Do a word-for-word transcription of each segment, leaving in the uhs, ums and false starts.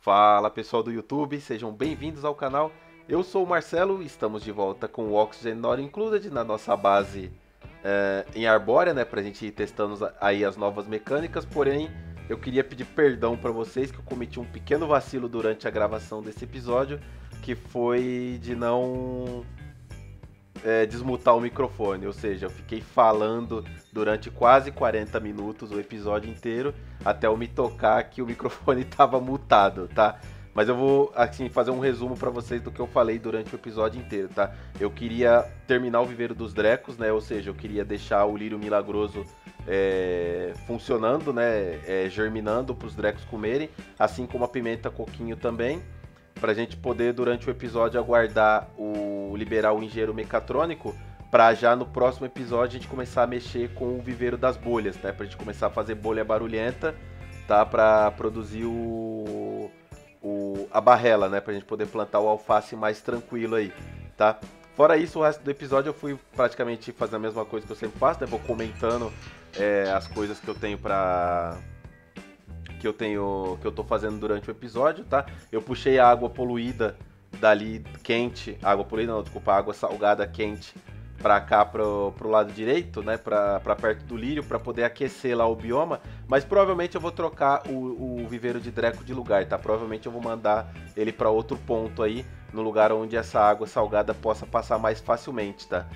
Fala pessoal do YouTube, sejam bem-vindos ao canal. Eu sou o Marcelo e estamos de volta com o Oxygen Not Included na nossa base é, em Arbórea, né, pra gente ir testando aí as novas mecânicas. Porém, eu queria pedir perdão para vocês que eu cometi um pequeno vacilo durante a gravação desse episódio, que foi de não é, desmutar o microfone, ou seja, eu fiquei falando durante quase quarenta minutos o episódio inteiro, até eu me tocar que o microfone estava mutado, tá? Mas eu vou, assim, fazer um resumo para vocês do que eu falei durante o episódio inteiro, tá? Eu queria terminar o viveiro dos Drecos, né? Ou seja, eu queria deixar o lírio milagroso é, funcionando, né? É, germinando para os Drecos comerem, assim como a pimenta coquinho também, pra gente poder, durante o episódio, aguardar o liberar o engenheiro mecatrônico, pra já no próximo episódio a gente começar a mexer com o viveiro das bolhas, né? Pra gente começar a fazer bolha barulhenta, tá? Pra produzir o, o, a barrela, né? Pra gente poder plantar o alface mais tranquilo aí, tá? Fora isso, o resto do episódio eu fui praticamente fazer a mesma coisa que eu sempre faço, né? Vou comentando é, as coisas que eu tenho pra... que eu tenho, que eu tô fazendo durante o episódio, tá? Eu puxei a água poluída dali, quente, água poluída não, desculpa, água salgada quente pra cá, pro, pro lado direito, né, pra, pra perto do lírio, pra poder aquecer lá o bioma, mas provavelmente eu vou trocar o, o viveiro de Dreco de lugar, tá? Provavelmente eu vou mandar ele pra outro ponto aí, no lugar onde essa água salgada possa passar mais facilmente, tá?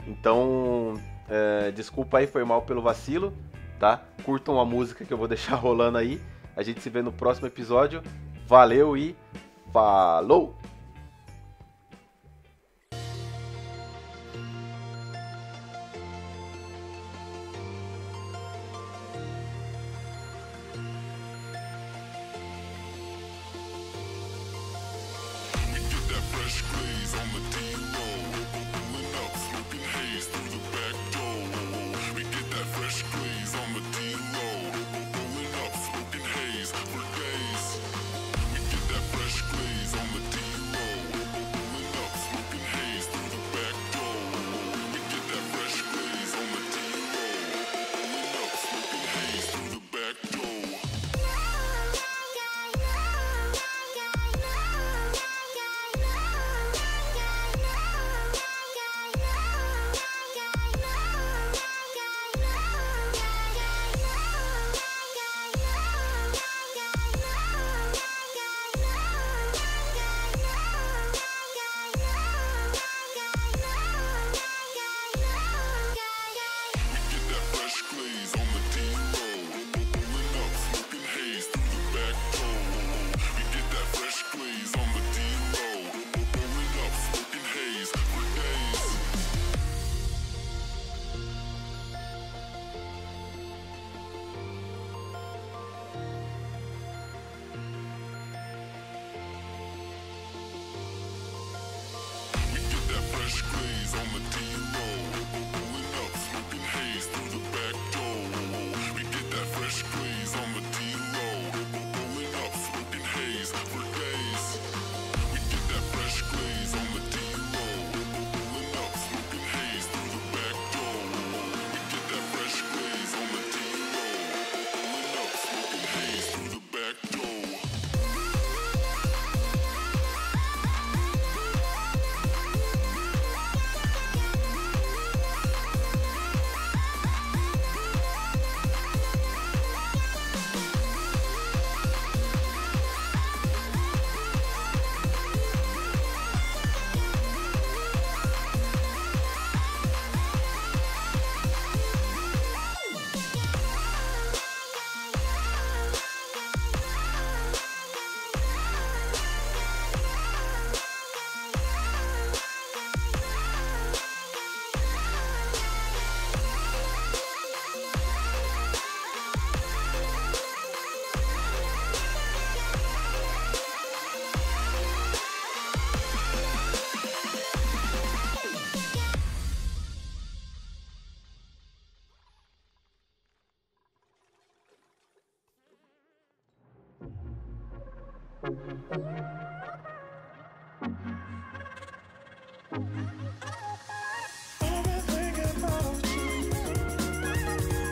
Então, é, desculpa aí, foi mal pelo vacilo, tá? Curtam a música que eu vou deixar rolando aí. A gente se vê no próximo episódio. Valeu e falou!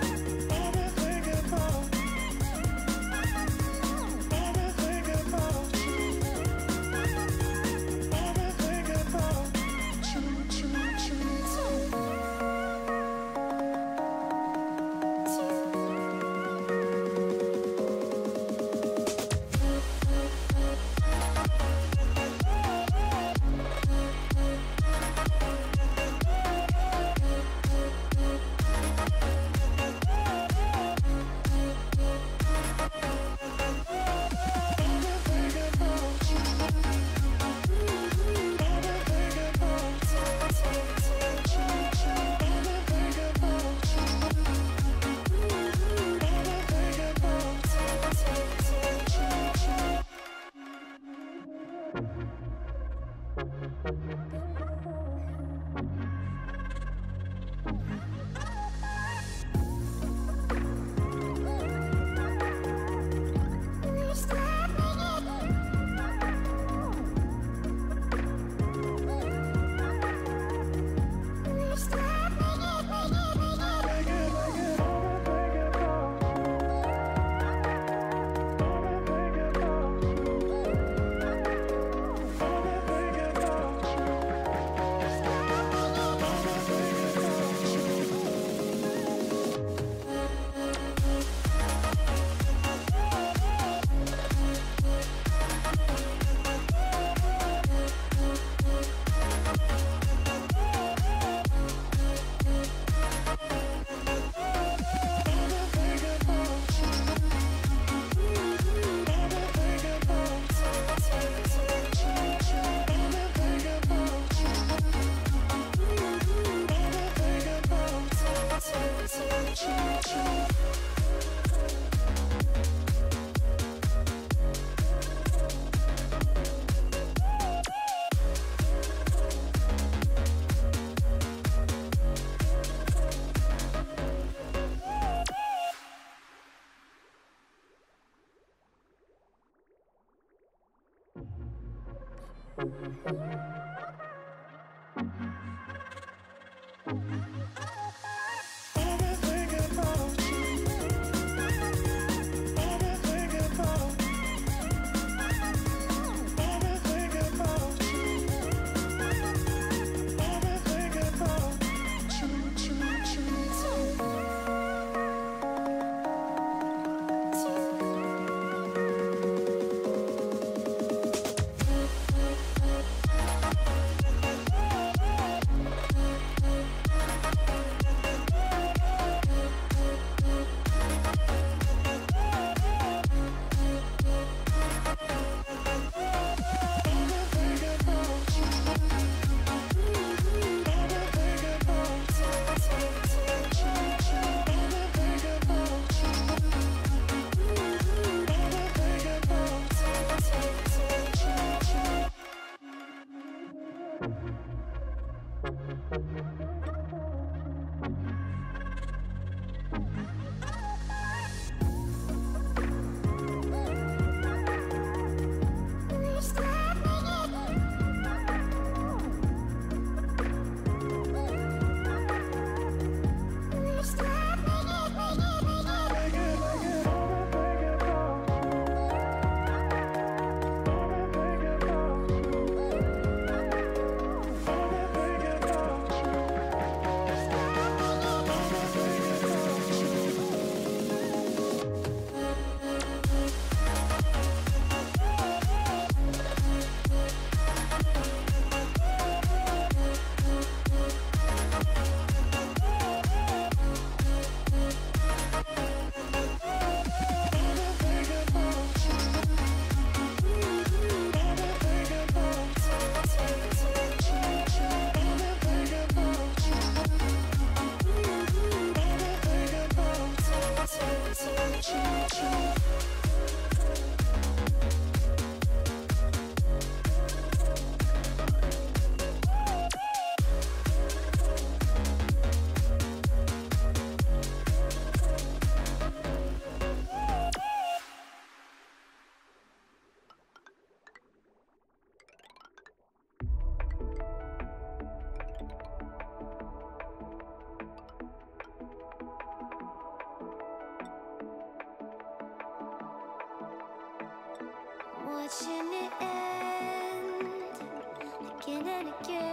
Everything about Watching it end again and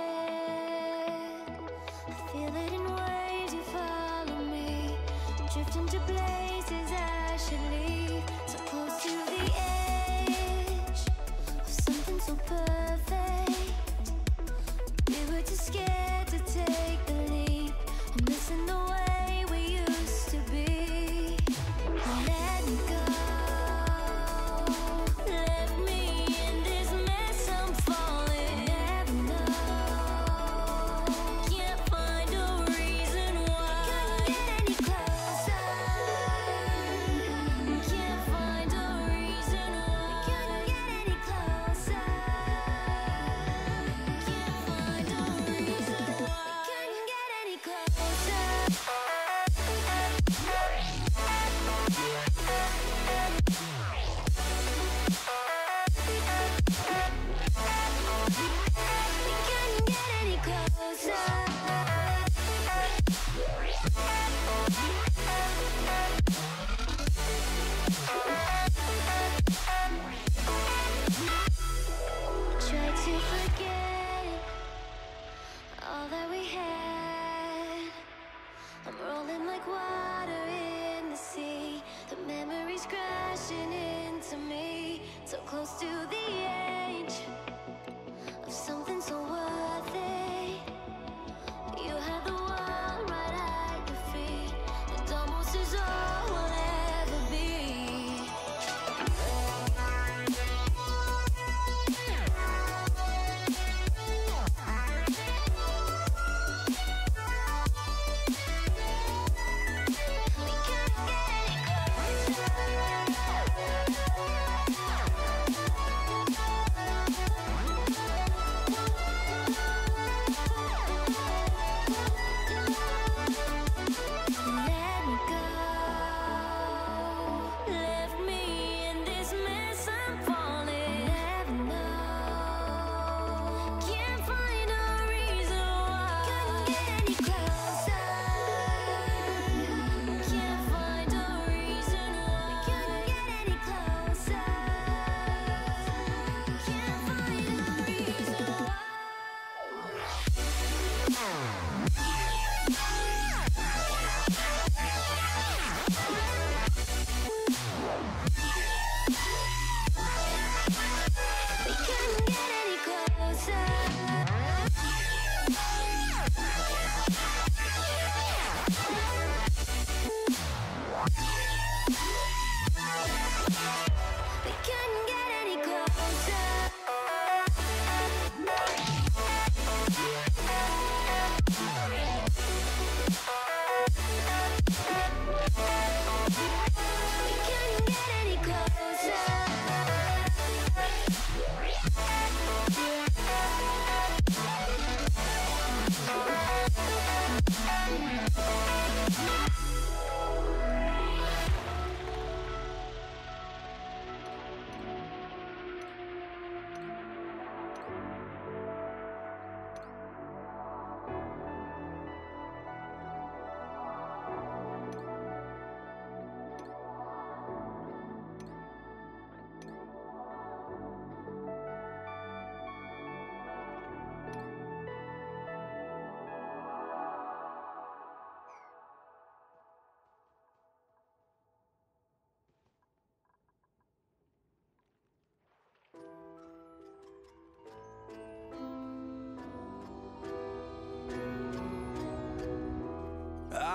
again. I feel it in waves, you follow me, drifting to places I should leave. So close to the edge of something so perfect. We were too scared to take the leap. I'm missing the way we used to be. Let me go. Reason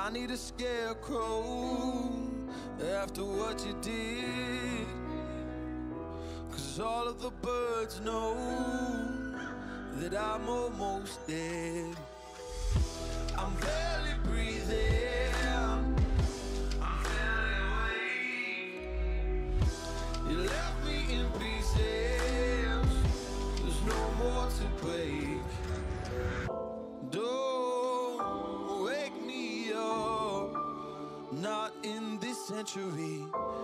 I need a scarecrow after what you did, 'cause all of the birds know that I'm almost dead. I'm barely breathing, I'm barely awake. You left me in pieces, there's no more to break. Don't wake me up, not in this century.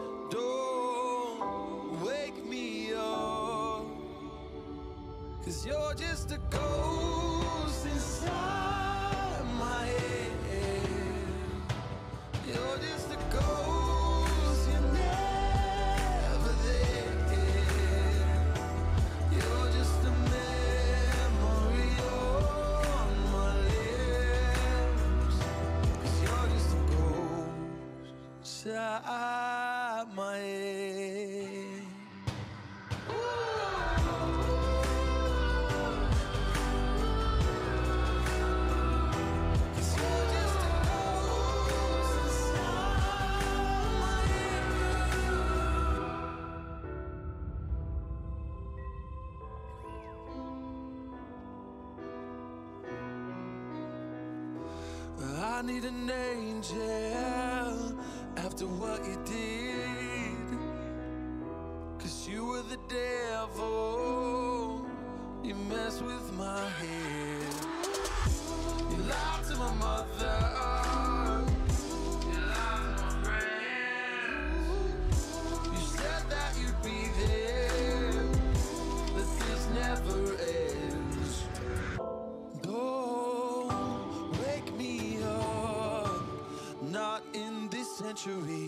Don't wake me up, 'cause you're just a ghost inside my head. You're just a ghost, you're never there. You're just a memory on my lips, 'cause you're just a ghost inside my head. I need an angel after what you did, 'cause you were the devil, you messed with my head. You lied to my mother, you lied to my friends. You said that you'd be there, but this never ends. Don't wake me up, not in this century.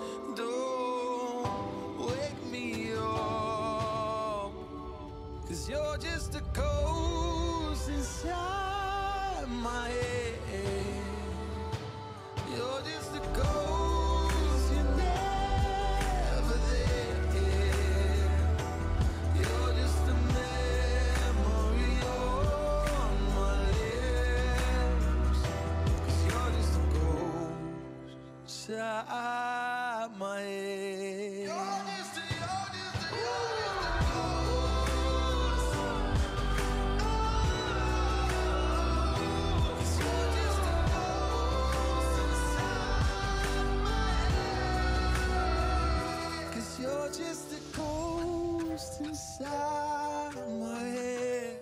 Don't wake me up, 'cause you're just a ghost inside my head. You're just a ghost, you're never there. You're just a memory on my lips, 'cause you're just a ghost inside my head. You're just a, you're just a, you're just a ghost. Oh, 'cause you're just a ghost inside my head. 'Cause you're just a ghost inside my head.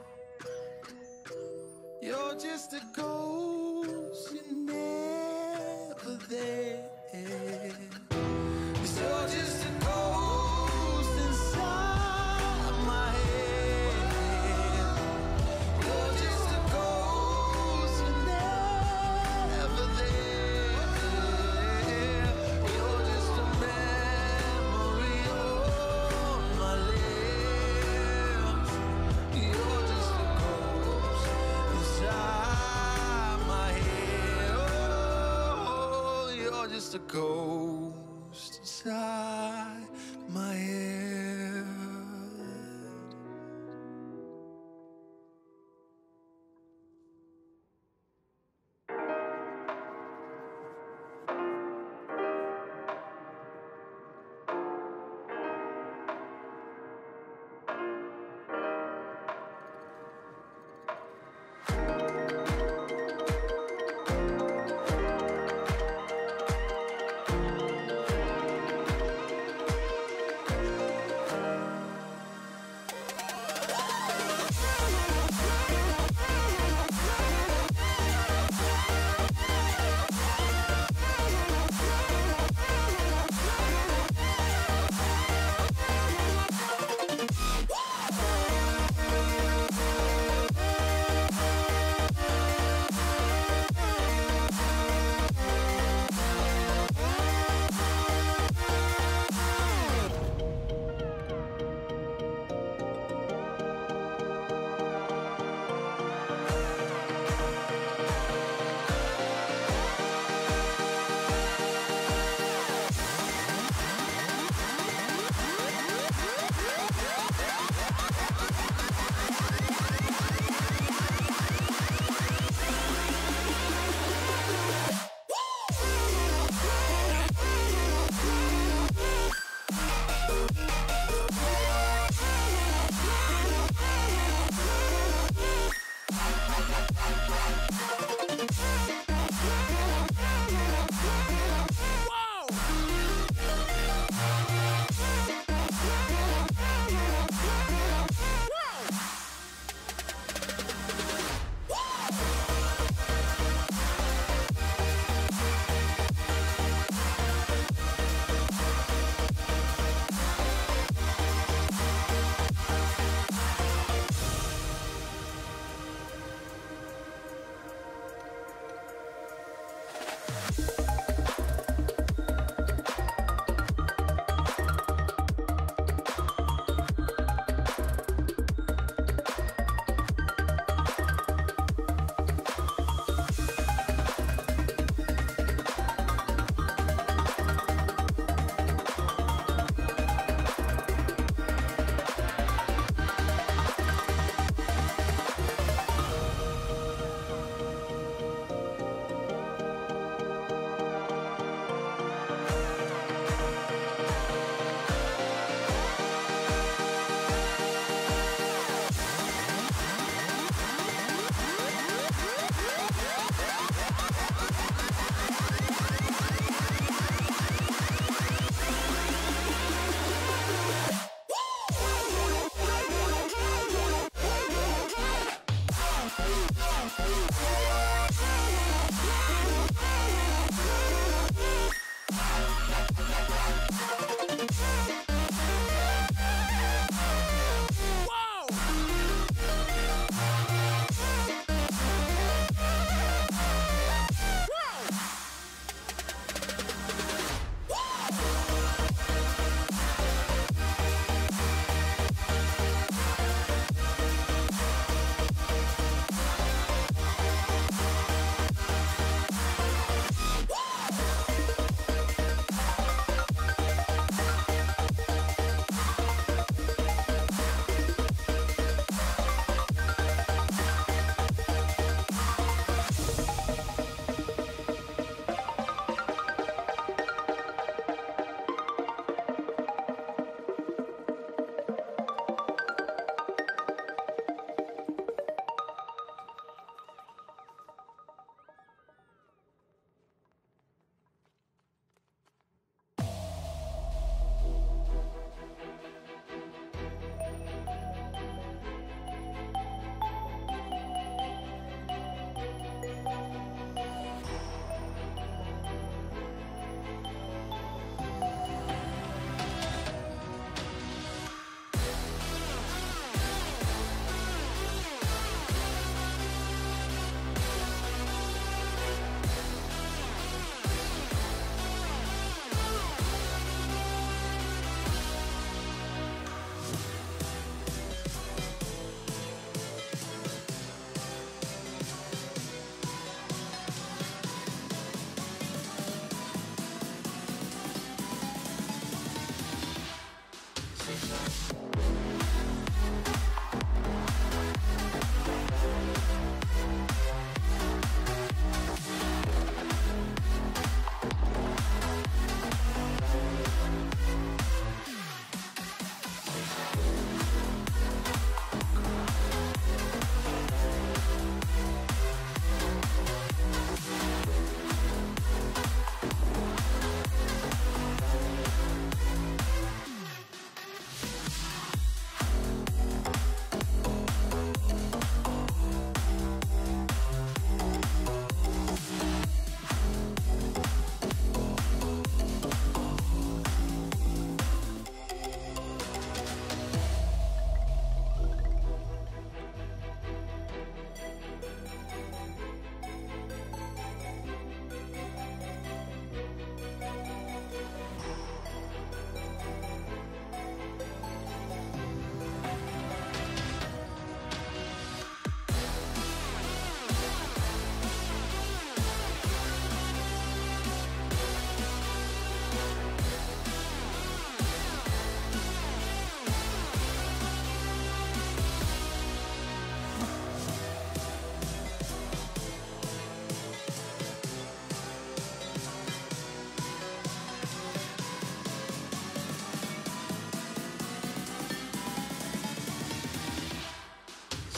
You're just a ghost, you're never there. 'Cause you're just a ghost inside my head. You're just a ghost, you're never there. You're just a memory on my lips. You're just a ghost inside my head. Oh, you're just a ghost inside my head.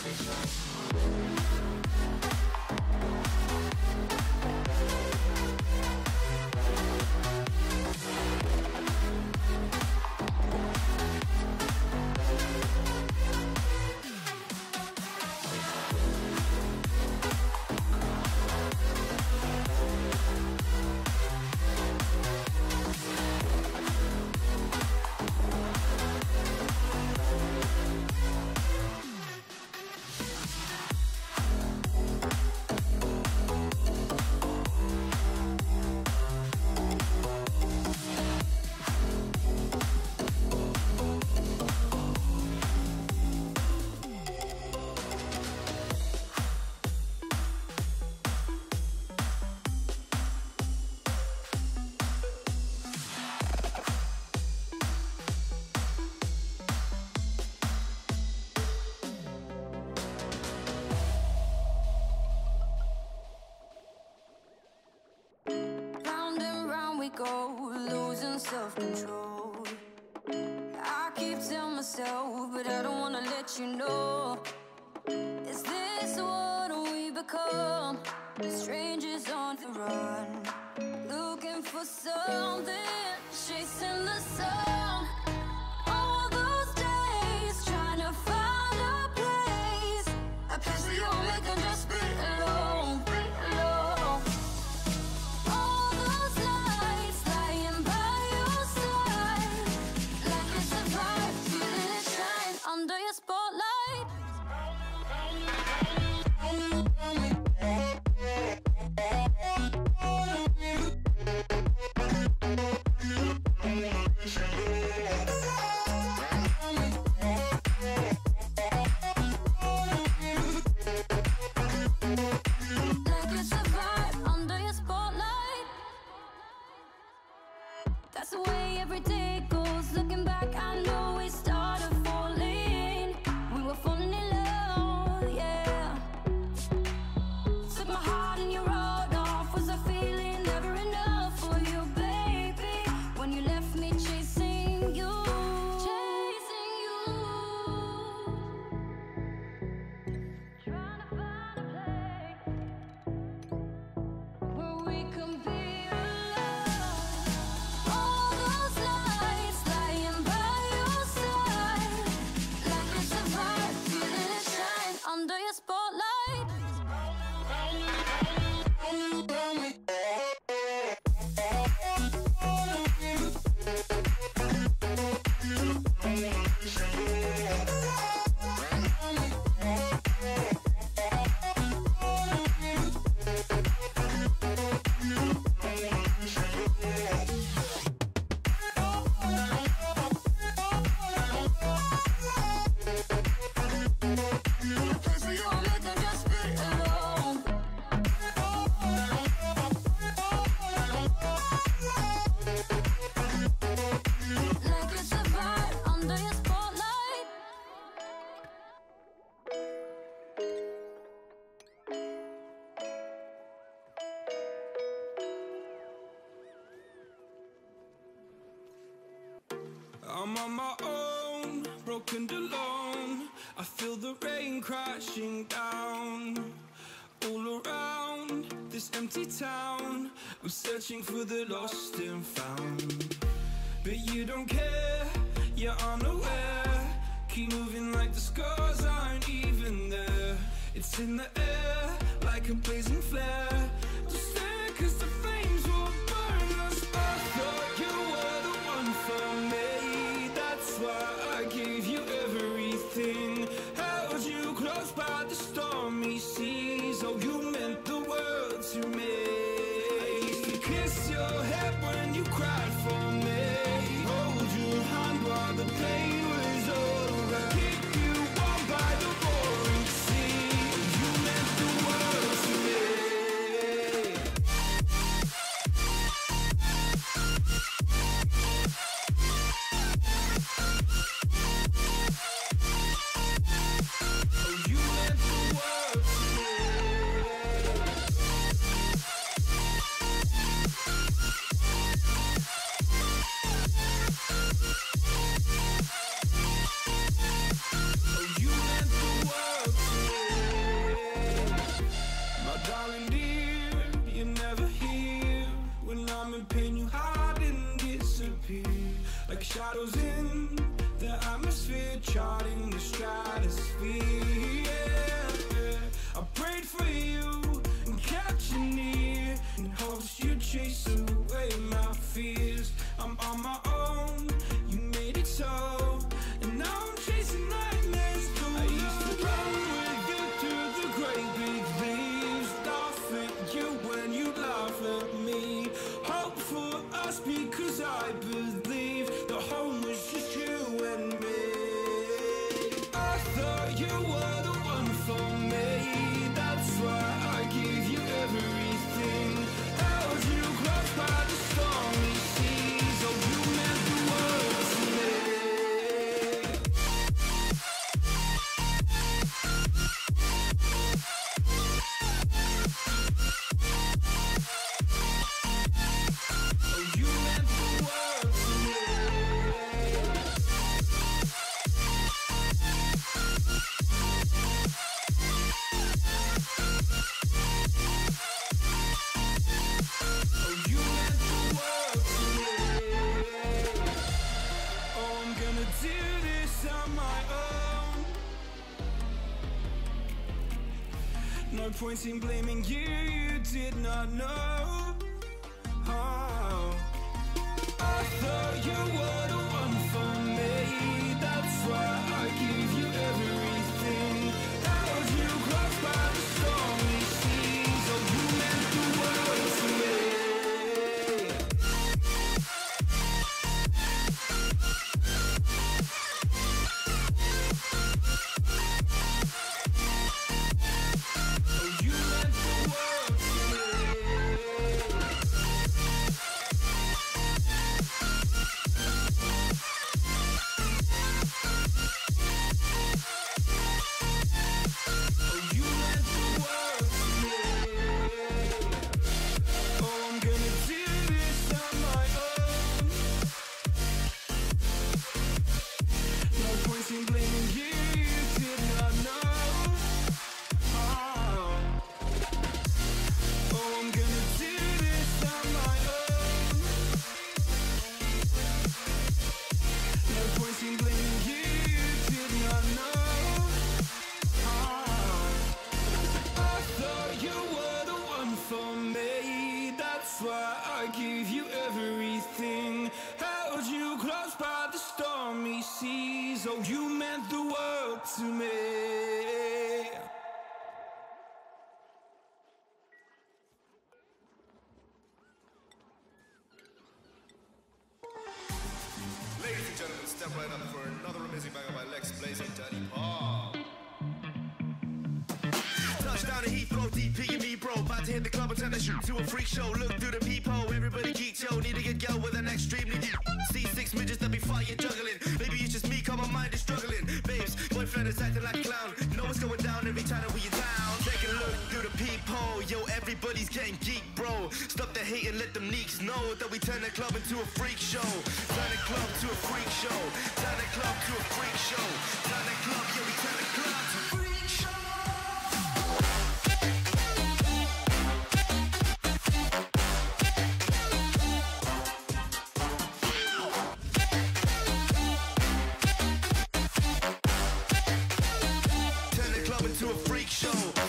Round and round we go, losing self-control. I keep telling myself, but I don't wanna let you know. Is this what we become? Strangers on the run, looking for something, chasing the sun. All those days, trying to find a place, a place where you and me can just be alone, be alone. All those nights lying by your side, like it's a vibe, feeling it shine under your spotlight. Like it's a vibe under your spotlight. That's the way every day goes. Looking back, I know we started falling. We were falling in love, yeah. Took my heart and you wrote off. Was I feeling never enough for you, baby? When you left me chasing you, chasing you. Trying to find a place where we can be alone. All those nights lying by your side, like it's a vibe, feeling it shine under your spotlight. A place where you and me can just be alone. Like it's a vibe under your spotlight. I'm on my own, broken and alone. I feel the rain crashing down all around this empty town. I'm searching for the lost and found, but you don't care, you're unaware. Keep moving like the scars aren't even there. It's in the air like a blazing flare. Just stare, 'cause the flames will burn us. I thought you were the one for me. That's why I gave you everything. Held you close by the stormy seas. Oh, you meant the world to me. I used to kiss your head when you cried for me. Hold your hand while the pain was over. Keep you warm by the roaring sea. You meant No point in blaming you, you did not know. Oh, I thought you were the one for me. That's why I give you everything. Held you close by the stormy seas. Oh, you meant the world to me. Oh, you meant the world to me. Ladies and gentlemen, step right up for another amazing banger by Lex Blaze and Daddy Paul. Touchdown to Heathrow, D P and me, bro. About to hit the club and turn the shoot to a freak show. Look through the peephole, everybody geek, yo. Need to get girl with an extremely deep. See six midgets that be fighting, juggling. Maybe it's just me, cause my mind is struggling. Babes, boyfriend is acting like a clown. Know what's going down every time that we are down. Take a look through the peephole, yo. Everybody's getting geek, bro. Stop the hate and let them neeks know that we turn the club into a freak show. Turn the club to a freak show. Turn the club to a freak show. Turn the club, yeah, we turn the club to a freak show. To a freak show.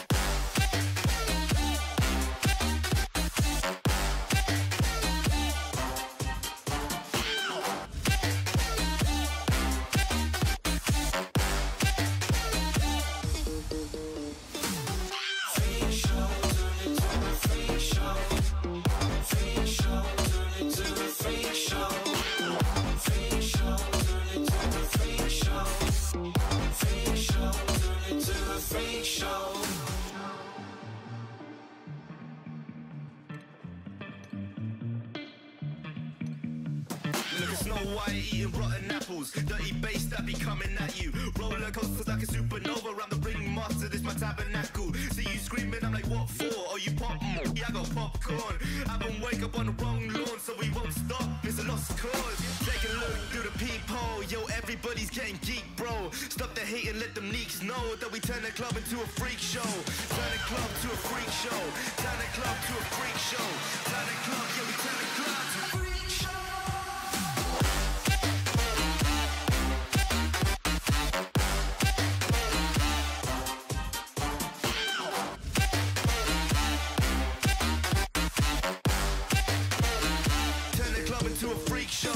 Snow White eating rotten apples, dirty bass that be coming at you. Roller coasters like a supernova, I'm the ringmaster, this my tabernacle. See you screaming, I'm like, what for? Oh, you pop? Mm, yeah, I got popcorn. I don't wake up on the wrong lawn, so we won't stop. It's a lost cause. Take a look through the peephole, yo, everybody's getting geek, bro. Stop the hate and let them neeks know that we turn the club into a freak show. Turn the club to a freak show. Turn the club to a freak show. Turn the club, yeah, we turn the club to a freak show. To a freak show.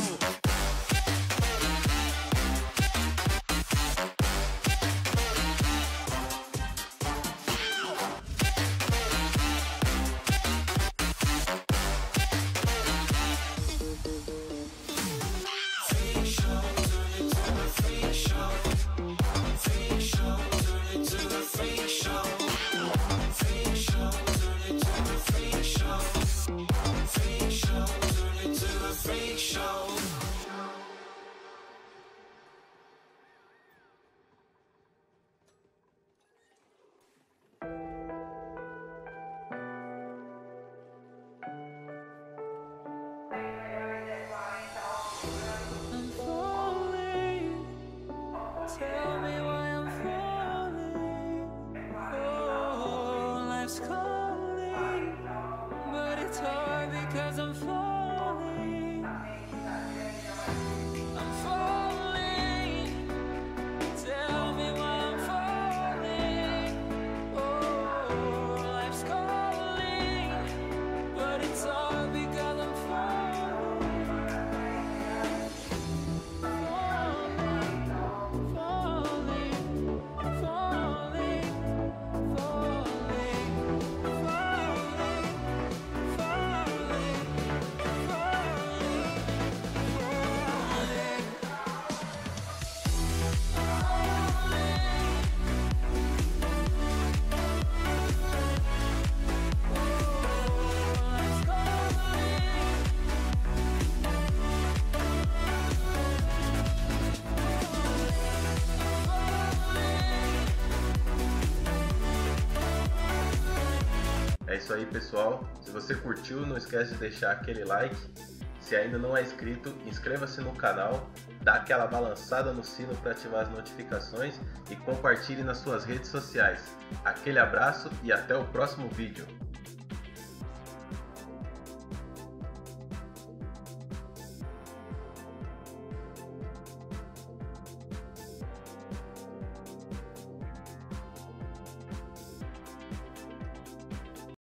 É isso aí, pessoal. Se você curtiu, não esquece de deixar aquele like. Se ainda não é inscrito, inscreva-se no canal, dá aquela balançada no sino para ativar as notificações e compartilhe nas suas redes sociais. Aquele abraço e até o próximo vídeo.